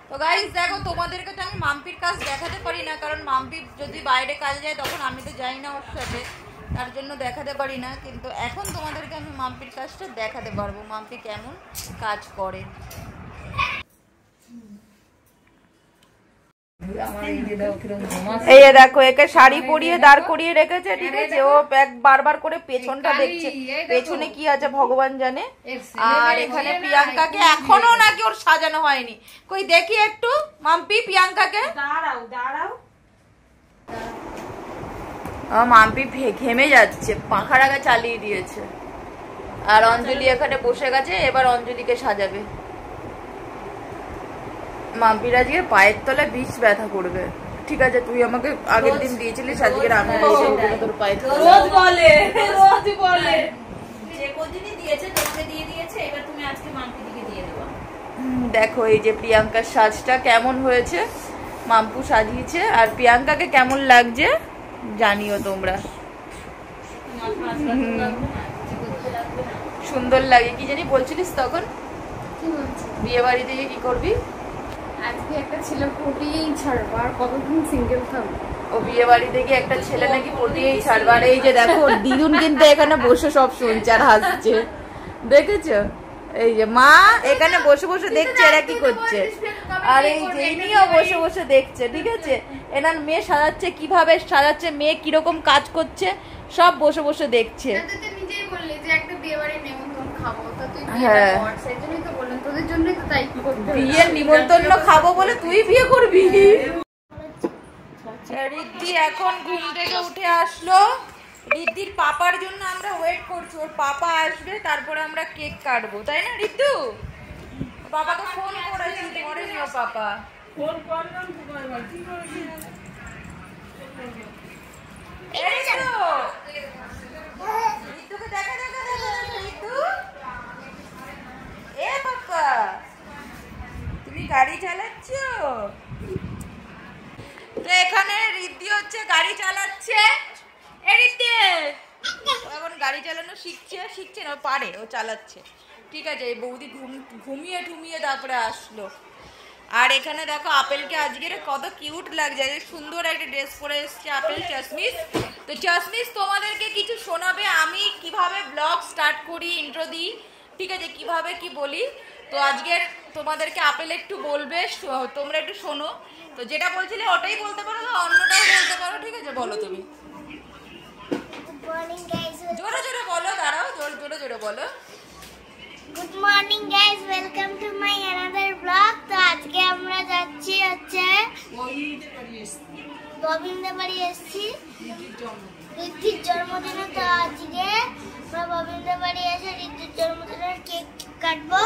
তো গাইস দেখো, তোমাদেরকে তো আমি মাম্পির কাজ দেখাতে পারি না, কারণ মাম্পি যদি বাইরে কাজে যায় তখন আমি তো যাই না ওর সাথে, তার জন্য দেখাতে পারি না। কিন্তু এখন তোমাদেরকে আমি মাম্পির কাজটা দেখাতে পারবো, মাম্পি কেমন কাজ করে। এই দেখো, একে শাড়ি পরিয়ে দাঁড় করিয়ে রেখেছে, ঠিক আছে? ও বারবার করে পেছনটা দেখছে, পেছনে কি আছে ভগবান জানে। আর এখানে প্রিয়াঙ্কাকে এখনো নাকি ওর সাজানো হয়নি। কই দেখি একটু মাম্পি প্রিয়াঙ্কাকে। দাঁড়াও দাঁড়াও, মাম্পি ঘেমে যাচ্ছে, পাখার আগে চালিয়ে দিয়েছে। আর অঞ্জলি এখানে বসে গেছে, এবার অঞ্জলিকে সাজাবে। মাম্পির আজকে পায়ের তলায় বিষ ব্যথা করবে। ঠিক আছে, তুই আমাকে আগের দিন দিয়েছিলিস, আজকে আমি তোর পায়ের রোজ বলে যে কোদিনই দিয়েছে তোকে দিয়ে দিয়েছে, এবার তুমি আজকে মাম্পি দিকে দিয়ে দেবো। দেখো এই যে প্রিয়াঙ্কার সাজটা কেমন হয়েছে, মাম্পু সাজিয়েছে। আর প্রিয়াঙ্কাকে কেমন লাগছে জানিও তোমরা। সুন্দর লাগে। কি জানি বলছিলিস তখন, বিয়ে বাড়িতে গিয়ে কি করবি? আজকে একটা ছেলে পটিয়েই ছাড়বো, আর কতদিন সিঙ্গেল থাকবো। ও বিয়ে বাড়িতে গিয়ে একটা ছেলে নাকি পটিয়েই ছাড়বে। আর এই যে দেখো দিদুন কিন্তু এখানে বসে সব শুনছে আর হাসছে, দেখেছো? এই যে মা এখানে বসে বসে দেখছে এরা কি করছে, আর এই যে ইনিও বসে বসে দেখছে, ঠিক আছে? এনার মেয়ে সাজাচ্ছে, কিভাবে সাজাচ্ছে, মেয়ে কিরকম কাজ করছে, সব বসে বসে দেখছে। নিজেই বললি যে একটা বিয়ে বাড়ির নিমন্ত্রণ খাবো, তো তুই হ্যাঁ, সেই জন্যই তো বললাম, তোদের জন্যই তো তাই করতে। বিয়ের নিমন্ত্রণ খাবো বলে তুই বিয়ে করবি? রিদ্ধি এখন ঘুম থেকে উঠে আসলো। রিদ্ধির পাপার জন্য আমরা ওয়েট করছি, ওর পাপা আসবে তারপরে আমরা কেক কাটবো, তাই না রিদ্ধু? বাবাকে ফোন করেছি, করেনি ওর পাপা। ফোন করলাম তো কয়বার, কি করেছি এই তো রিদ্ধুকে দেখা দেখা দেখা রিদ্ধু। এ পাপা, তুমি গাড়ি চালাচ্ছো? তো এখানে রিদ্ধি হচ্ছে গাড়ি চালাচ্ছে। এখন গাড়ি চালানো শিখছে না, পারে, ও চালাচ্ছে, ঠিক আছে? এই বৌদি ঘুমিয়ে ঠুমিয়ে তারপরে আসলো। আর এখানে দেখো আপেলকে আজকে কত কিউট লাগছে, সুন্দর একটা ড্রেস পরে এসছে আপেল। চাশমিস, তো চাশমিস তোমাদেরকে কিছু শোনাবে, আমি কিভাবে ব্লগ স্টার্ট করি, ইন্ট্রো দিই, ঠিক আছে? কিভাবে কি বলি, তো আজকের তোমাদেরকে আপেল একটু বলবে, তোমরা একটু শোনো। তো যেটা বলছিলে ওটাই বলতে পারো, অন্যটাও বলতে পারো, ঠিক আছে? বলো তুমি। জোরে জোরে বলো, দাঁড়াও, জোরে জোরে বলো। Good morning guys, welcome to my another blog. তো আজকে আমরা যাচ্ছি হচ্ছে ববিনদের বাড়ি এসেছি রিদ্ধির জন্মদিনে। তো আজকে আমরা ববিনদের বাড়ি এসে রিদ্ধির জন্মদিনের কেক কাটবো।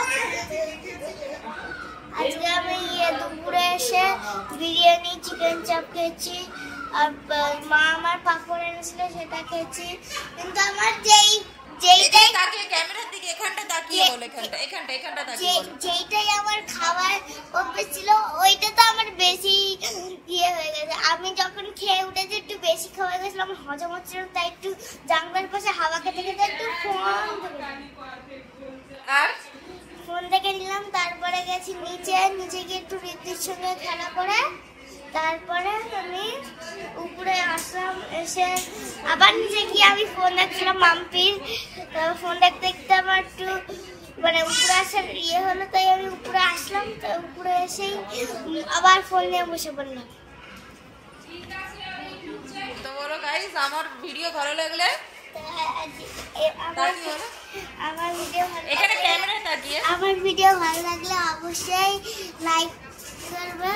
আজকে আমি দুপুরে এসে বিরিয়ানি, চিকেন চাপ খেয়েছি, আর মা আমার পাপড় এনেছিল সেটা খেয়েছি। কিন্তু আমার যেইটাই আমার খাবার অভ্যেস ছিল ওইটা তো আমার বেশি ইয়ে হয়ে গেছে। আমি যখন খেয়ে উঠেছি একটু বেশি খাওয়া গেছিল, আমার হজম হচ্ছিল, তাই একটু জানলার পাশে হাওয়া খেতে খেতে একটু ফোন দেখে নিলাম। তারপরে গেছি নিচে গিয়ে একটু রিদ্ধির সঙ্গে খেলা করে, তারপরে আমি উপরে আসলাম। এসে আবার নিচে গিয়ে আমি ফোন দেখছিলাম মাম্পির। ফোন দেখতে দেখতে আমার একটু মানে উপরে আসার ইয়ে হলো, তাই আমি উপরে আসলাম। তো উপরে এসেই আবার ফোন নিয়ে বসে পড়লাম। তো বলো গাইস, আমার ভিডিও ভালো লাগলে আমার ভিডিও ভালো লাগলে অবশ্যই লাইক করবে,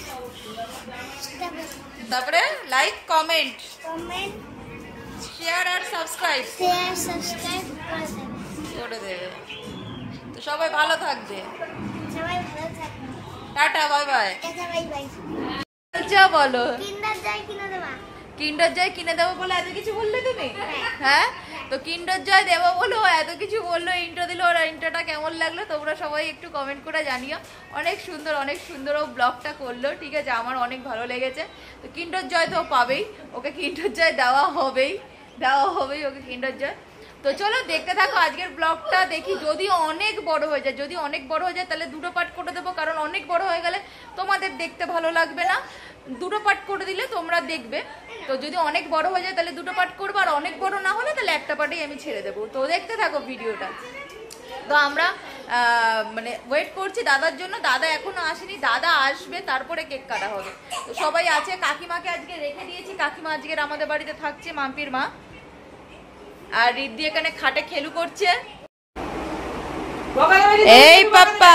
তারপরে লাইক, কমেন্ট, শেয়ার আর সাবস্ক্রাইব করে দেবে। তো সবাই ভালো থাকবে, টাটা, বাই বাই। যা বলো, কিন্ডার জয় কিনে দেবো বলে এত কিছু বললে তুমি? হ্যাঁ, তো কিন্ডার জয় দেবো বলো, এত কিছু বললো, ইন্ট্রো দিল। ওর ইন্ট্রোটা কেমন লাগলো তোমরা সবাই একটু কমেন্ট করে জানিও। অনেক সুন্দর ও ব্লগটা করলো, ঠিক আছে? আমার অনেক ভালো লেগেছে। তো কিন্ডার জয় তো পাবেই, ওকে কিন্ডার জয় দেওয়া হবেই ওকে কিন্ডার জয়। তো চলো দেখতে থাকো আজকের ব্লগটা। দেখি যদি অনেক বড় হয়ে যায়, যদি অনেক বড় হয়ে যায় তাহলে দুটো পার্ট করে দেবো, কারণ অনেক বড় হয়ে গেলে তোমাদের দেখতে ভালো লাগবে না। দুটো পার্ট করে দিলে তোমরা দেখবে। তো যদি অনেক বড় হয়ে যায় তাহলে দুটো পার্ট করবো, আর অনেক বড় না হলে তাহলে একটা পার্টেই আমি ছেড়ে দেবো। তো দেখতে থাকো ভিডিওটা। তো আমরা মানে ওয়েট করছি দাদার জন্য, দাদা এখনো আসেনি, দাদা আসবে তারপরে কেক কাটা হবে। তো সবাই আছে, কাকিমাকে আজকে রেখে দিয়েছি, কাকিমা আজকের আমাদের বাড়িতে থাকছে, মাম্পির মা। আর রিদ্ধি এখানে খাটে খেলু করছে। এই পাপ্পা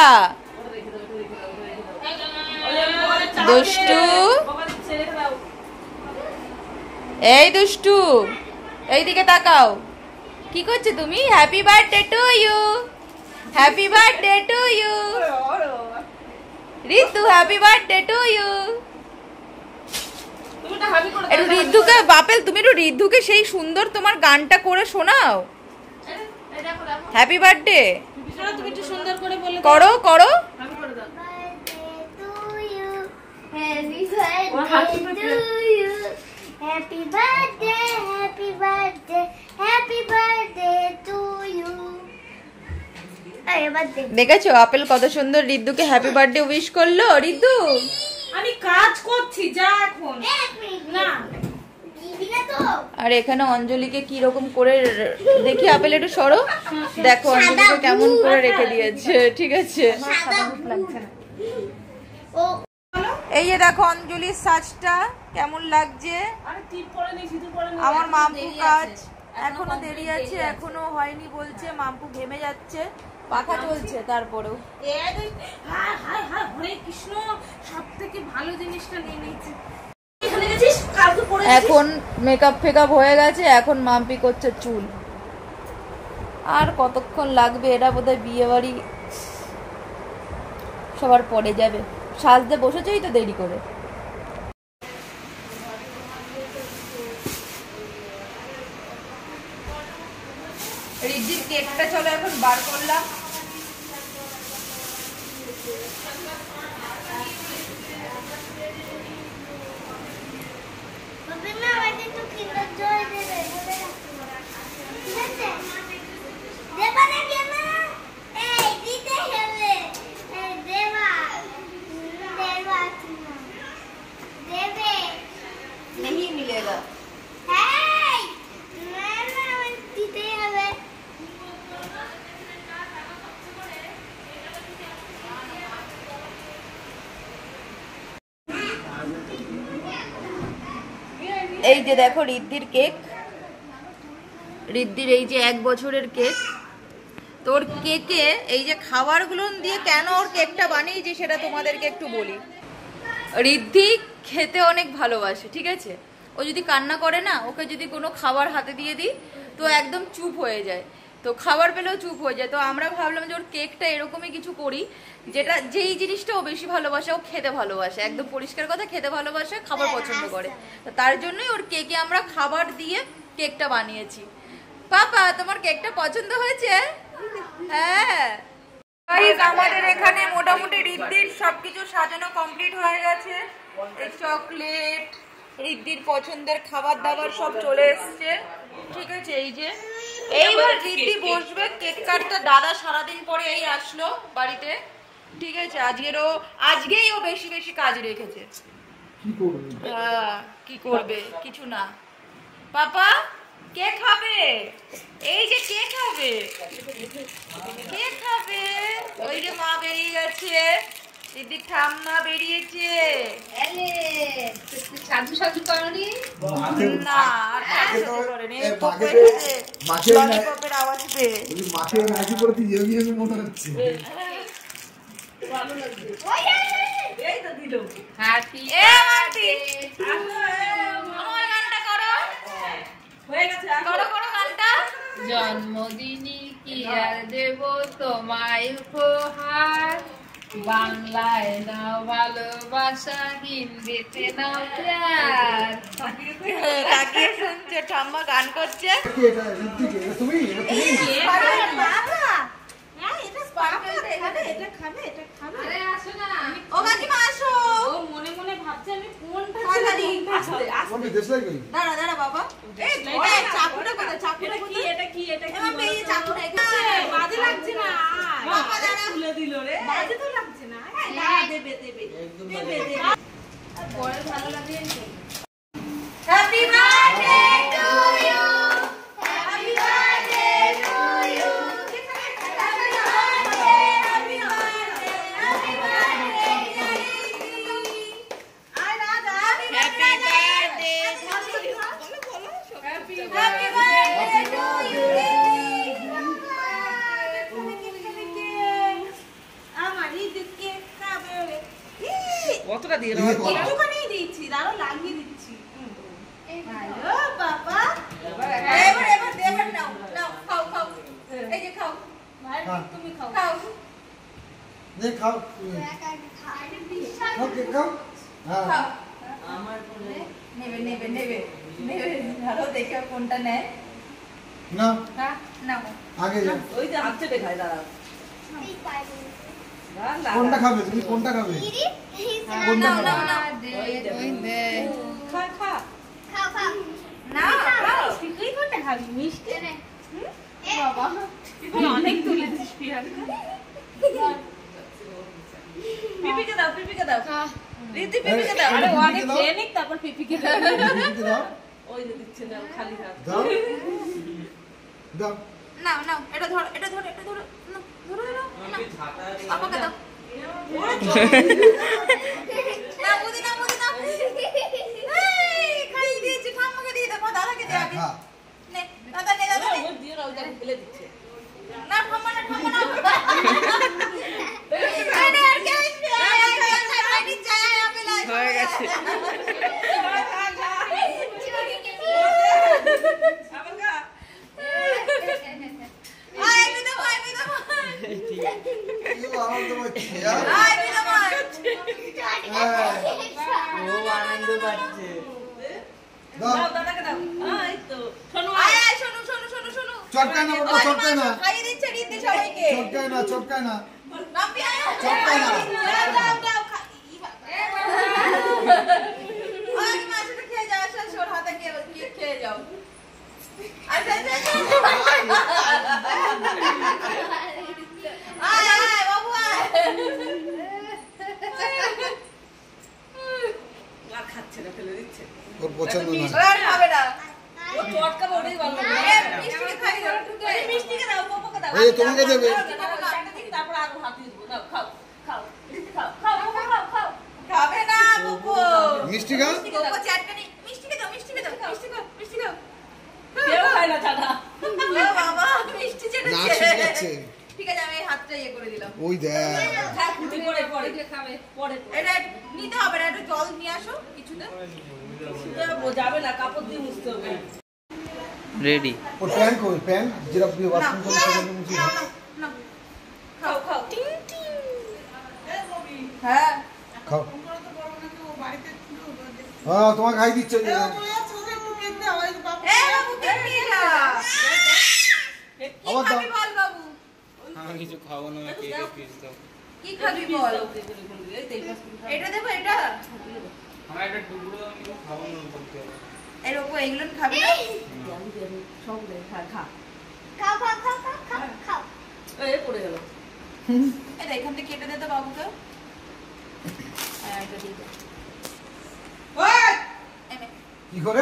দুষ্টু, এই দুষ্টু এইদিকে তাকাও, কি করছো তুমি? Happy birthday to you, happy birthday to you Ritu, happy birthday to you. একটু রিদ্ধুকে বাপেল, তুমি একটু রিদ্ধুকে সেই সুন্দর তোমার গানটা করে শোনাও। হ্যাপি বার্থডে তুমি একটু সুন্দর করে বলে করো করো। Happy birthday, happy birthday, happy birthday to you. দেখেছো আপেল কত সুন্দর রিদ্ধুকে হ্যাপি বার্থডে উইশ করলো। রিদ্ধু আমি কাজ করছি, যা এখন না। আর এখানে অঞ্জলিকে কি রকম করে দেখি, আপেল একটু সরো, দেখো অঞ্জলিকে কেমন করে রেখে দিয়েছে। ঠিক আছে, এই যে দেখো অঞ্জলির সাজটা কেমন লাগছে। আমার মাম্পু কাজ এখনো দেরি আছে, এখনো হয়নি বলছে, মাম্পু ঘেমে যাচ্ছে, পাখা চলছে তারপরেও। হরে কৃষ্ণ, সব থেকে ভালো জিনিসটা নিয়ে নিয়েছি। এখন মেকআপ ফেকআপ হয়ে গেছে, এখন মাম্পি করছে চুল। আর কতক্ষণ লাগবে, এটা বোধহয় বিয়ে বাড়ি সবার পরে যাবে, সাজতে বসেছেই তো দেরি করে। রিদ্ধির কেকটা চলো এখন বার করলাম। नहीं मिलेगा। এই যে দেখো রিদ্ধির কেক, রিদ্ধির এই যে 1 বছরের কেক। তোর কেকে এই যে খাবারগুলো দিয়ে কেন ওর কেকটা বানিয়েছি সেটা তোমাদেরকে একটু বলি। রিদ্ধি খেতে অনেক ভালোবাসে, ঠিক আছে? ও যদি কান্না করে না, ওকে যদি কোনো খাবার হাতে দিয়ে দিই তো একদম চুপ হয়ে যায়, তো খাবার পেলেও চুপ হয়ে যায়। তো আমরা ভাবলাম যে ওর কেকটা এরকমই কিছু করি, যেটা যেই জিনিসটা ও বেশি ভালোবাসে, ও খেতে ভালোবাসে, একদম পরিষ্কার কথা, খেতে ভালোবাসে, খাবার পছন্দ করে। তো তার জন্যই ওর কেকে আমরা খাবার দিয়ে কেকটা বানিয়েছি। পাপা তোমার কেকটা পছন্দ হয়েছে? হ্যাঁ গাইস, আমাদের এখানে মোটামুটি রিদ্ধির সবকিছু সাজানো কমপ্লিট হয়ে গেছে। এই চকলেট, রিদ্ধির পছন্দের খাবার দাবার সব চলে এসছে, ঠিক আছে? এই যে এইবার রিদ্ধি বসবে কেক কাটতে। দাদা সারাদিন পরে এই আসলো বাড়িতে, ঠিক আছে? আজকেই ও বেশি বেশি কাজ রেখেছে। কি করবে? কিছু না। পাপা কে খাবে? এই যে কে খাবে? কে খাবে? ওই যে মা বেরিয়ে গেছে, দিদি ঠাম্মা বেরিয়েছে। সাজু সাজু করনি না, আর সাজু করেনি। ললিপপের আওয়াজ পেয়ে মাকে নাকি পড়তে ইয়ে মনে হচ্ছে। এই তো দিল। হ্যাপি আমার গানটা করো, হয়ে গেছে, করো করো গানটা। জন্মদিনে কি আর দেব তোমায় উপহার, বাংলায় নাও ভালোবাসা, হিন্দিতে নাও প্যার। তাকিয়ে শুনছে, ঠাম্মা গান করছে। তুমি এটা খাবে, এটা খাবে। আরে আসো না, ও কাকিমা আসো। ও মনে মনে ভাবছে আমি কোনটা তাড়াতাড়ি। দেশলাই করি। দাঁড়া দাঁড়া বাবা, এই চাকুটা কোথায়? চাকুটা এটা কি? কোথায়? এটা কি? এটা কি এবার বেরিয়ে চাকু রেখেছে বাজে লাগছে না বাবা দাঁড়া তুলে দিল রে বাজে তো লাগছে না দেবে দেবে দেবে দেবে বড় ভালো লাগে happy birthday to you happy birthday to you happy birthday happy birthday আয় রাজা হ্যাপি বার্থডে বলো হ্যাপি বার্থডে টু ইউ আমার ঈদকে খাবে কতটা দিয়ে দাও একটুখানি দিচ্ছি দাঁড়া লাগিয়ে দিচ্ছি হ্যালো বাবা এবার নাও খাও খাও এই যে খাও তুমি খাও খাও নে খাও খাও কে খাও হ্যাঁ খাও আমার বলে নেবে ভালো দেখে কোনটা নেয় না হ্যাঁ নাও আগে যাও ওই যে হাত চেটে খাই দাঁড়া কোনটা খাবে তুমি কোনটা খাবে কোনটা নাও খাবে খা খা নাও খাও তুই কোনটা খাবি মিষ্টি বাবা তুই অনেক তুলেছিস প্রিয়াঙ্কা পিপিকে দাও রীতি পিপিকে দাও আরে অনেক খেয়ে নিক তারপর পিপিকে দাও দিদিকে দাও ওই যে দিচ্ছে না খালি হাত দাও দাও নাও এটা ধরো নাও, ধরো নাও আমাকে দাও না বুদি না এই খাইয়ে দিয়েছি ঠাম্মাকে দিয়ে দাও দাদাকে দে আগে খা নে দাদা নে ও দিয়ে রাও যা ফেলে দিচ্ছে না ঠাম্মা না আরে আর কে আসবে আই চাই আপেল হয়ে গেছে আবার খা আই বিদা কি আনন্দ পাচ্ছে আই বিদা ও আনন্দ পাচ্ছে দাও দাও দাদাকে দাও এই তো শোনো আয় শোনো চটকায় না বাবা চটকায় না খাইয়ে দিচ্ছে রীতি সবাইকে চটকায় না নাম্পি আয় চটকায় না দাও আজ মাছটা খেয়ে যাও সর হাতে খেয়ে যাও আচ্ছা আয় বাবু আয় আর খাচ্ছে না ফেলে দিচ্ছে ওর পছন্দ না আর খাবে না ও চটকা ওটাই ভালো মিষ্টি খাই দাও মিষ্টিকে দাও পপকে দাও এই তোমাকে দেবে তারপর আর হাত দিয়ে দাও খাও খাবে না বুবু মিষ্টি খা বুবু চাটকানি মিষ্টি দাও কেউ খায় না চাটা ও বাবা মিষ্টি না চেটেছে শিখাচ্ছে ঠিক আছে আমি এই হাতটা ইয়ে করে দিলাম ওই দেখ খা খুঁটি পরে খাবে পরে এটা নিতে হবে না একটু জল নিয়ে আসো কিছুতে যাবে না কাপড় দিয়ে মুছতে হবে রেডি ও প্যান কই প্যান যেটা দিয়ে বাথরুম করে সেখানে মুছি দাও না খাও খাও হ্যাঁ খাও হ্যাঁ তোমাকে খাই দিচ্ছে এ বাবু কে নিয়ে যা কি আবার দাও খাবি বল বাবু আমি কিছু খাবো না কেকের পিস দাও কি খাবি বল এটা দেবো এটা আমার একটা টুকরো দাও, আমি কিছু খাবো না বলতে হবে। এর উপর এগুলো খাবি না সব দে খা খা খাও এই পড়ে গেল এটা এখান থেকে কেটে দে তো বাবুকে হ্যাঁ এটা দিয়ে দে এই নে, কি করে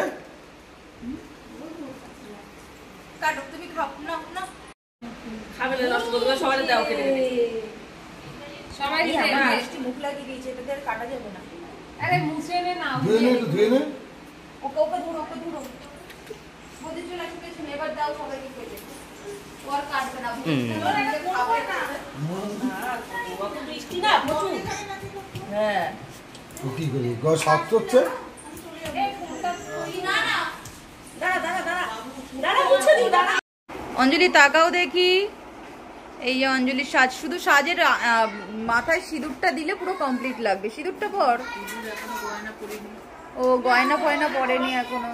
কাটো তুমি খাও না খাবে না নষ্ট করে সবাই দাও কেটে কেটে সবাই এই খেয়ে আমার নেয়। মিষ্টি মুখ লাগিয়ে দিয়েছে এটা দিয়ে আর কাটা যাবে না আরে মুছে নে না ধুয়ে নে একটু ধুয়ে নে ওকে ধরো বদি চলে আসবে পেছনে এবার দাও সবাইকে কেটে ও আর কাটবে না খাবে না কত বৃষ্টি না প্রচুর হ্যাঁ ও কি করি গো শক্ত হচ্ছে দাঁড়া মুছে দিই দাঁড়া অঞ্জলি তাকাও দেখি এই যে অঞ্জলির সাজ শুধু সাজের মাথায় সিঁদুরটা দিলে পুরো কমপ্লিট লাগবে সিঁদুরটা পর ও গয়না ফয়না পরেনি এখনো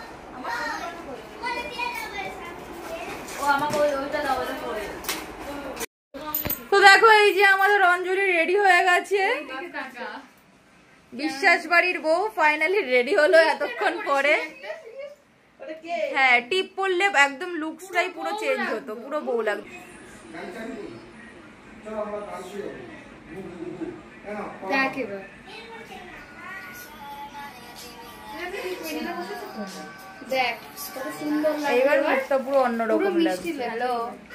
ও আমাকে ওইটা দাও ওটা পরে তো দেখো এই যে আমাদের অঞ্জলি রেডি হয়ে গেছে বিশ্বাস বাড়ির বউ ফাইনালি রেডি হলো এতক্ষণ পরে হ্যাঁ টিপ পরলে একদম লুকসটাই পুরো চেঞ্জ হতো, পুরো বউ লাগতো। দেখ এবার দেখ কত সুন্দর লাগে। এবার মুখটা পুরো অন্যরকম লাগছে। হ্যালো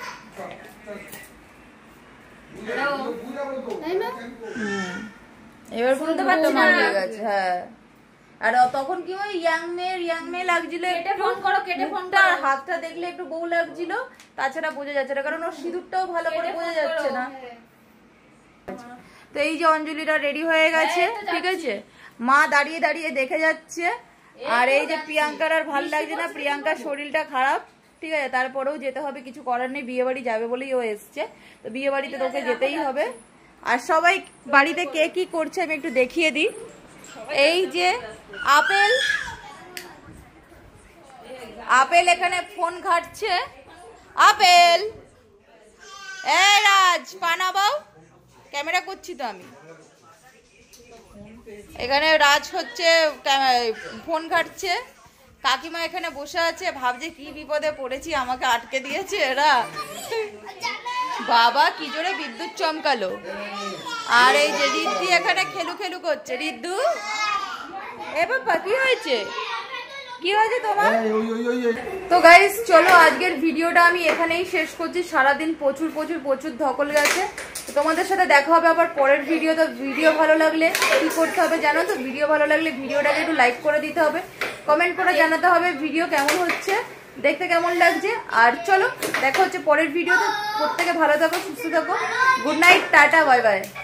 তাই না? এবার পুরো তোমার হয়ে গেছে। হ্যাঁ আর তখন কি ওই ইয়াং মেয়ে লাগছিল, কেটে ফোন করো, কেটে ফোন মুখটা আর হাতটা দেখলে একটু বউ লাগছিল, তাছাড়া বোঝা যাচ্ছে না, কারণ ওর সিঁদুরটাও ভালো করে বোঝা যাচ্ছে না। তো এই যে অঞ্জলিটা রেডি হয়ে গেছে, ঠিক আছে, মা দাঁড়িয়ে দাঁড়িয়ে দেখে যাচ্ছে। আর এই যে প্রিয়াঙ্কার আর ভাল লাগছে না, প্রিয়াঙ্কার শরীরটা খারাপ, ঠিক আছে, তারপরেও যেতে হবে, কিছু করার নেই, বিয়ে বাড়ি যাবে বলেই ও এসছে, তো বিয়ে বাড়িতে তোকে যেতেই হবে। আর সবাই বাড়িতে কে কি করছে আমি একটু দেখিয়ে দিই। এই যে আপেল এখানে ফোন ঘাটছে। আপেল, এ রাজ পানাবাও, ক্যামেরা করছি তো আমি। এখানে রাজ হচ্ছে ফোন ঘাটছে, কাকিমা এখানে বসে আছে, ভাবছে কি বিপদে পড়েছি, আমাকে আটকে দিয়েছে এরা। বাবা কি জোরে বিদ্যুৎ চমকালো। আর এই যে রিদ্ধি এখানে খেলু করছে। রিদ্ধু, এ বাবা কি হয়েছে, কি হয়েছে তোমার? তো গাইস চলো আজকের ভিডিওটা আমি এখানেই শেষ করছি। সারাদিন প্রচুর ধকল গেছে। তো তোমাদের সাথে দেখা হবে আবার পরের ভিডিও। তো ভিডিও ভালো লাগলে কি করতে হবে জানো তো, ভিডিও ভালো লাগলে ভিডিওটাকে একটু লাইক করে দিতে হবে, কমেন্ট করে জানাতে হবে ভিডিও কেমন হচ্ছে, দেখতে কেমন লাগছে। আর চলো দেখা হচ্ছে পরের ভিডিওতে। প্রত্যেকে ভালো থাকো, সুস্থ থাকো। Good night, tata, bye by.